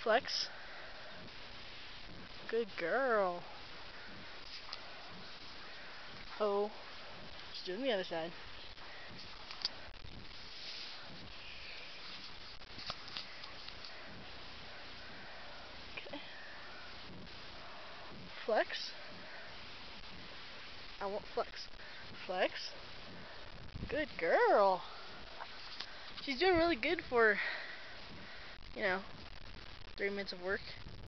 Flex. Good girl. Oh. She's doing the other side. Okay. Flex. I want flex. Flex. Good girl. She's doing really good for, 3 minutes of work.